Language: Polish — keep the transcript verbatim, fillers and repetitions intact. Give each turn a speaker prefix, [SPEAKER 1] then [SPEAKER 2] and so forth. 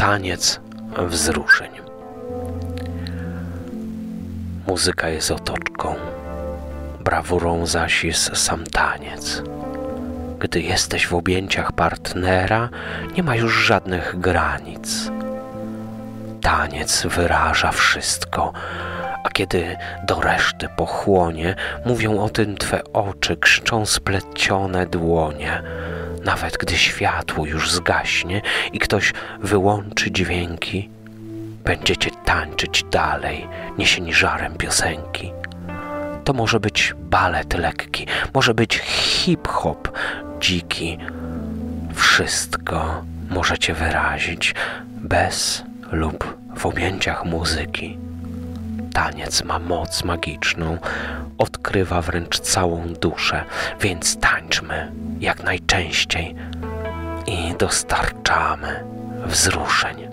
[SPEAKER 1] taniec wzruszeń. Muzyka jest otoczką, brawurą zaś jest sam taniec. Gdy jesteś w objęciach partnera, nie ma już żadnych granic. Taniec wyraża wszystko, a kiedy do reszty pochłonie, mówią o tym twe oczy, krzyczą splecione dłonie. Nawet gdy światło już zgaśnie i ktoś wyłączy dźwięki, będziecie tańczyć dalej, niesieni żarem piosenki. To może być balet lekki, może być hip-hop dziki. Wszystko możecie wyrazić bez lub w objęciach muzyki. Taniec ma moc magiczną, odkrywa wręcz całą duszę, więc tańczmy jak najczęściej i dostarczamy wzruszeń.